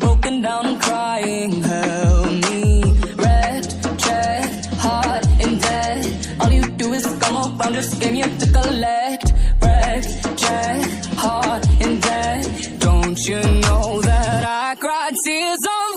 broken down and crying. Help me, wrecked, heart in debt. All you do is come around, just game you have to collect. Wrecked, heart in debt. Don't you know that I cried tears on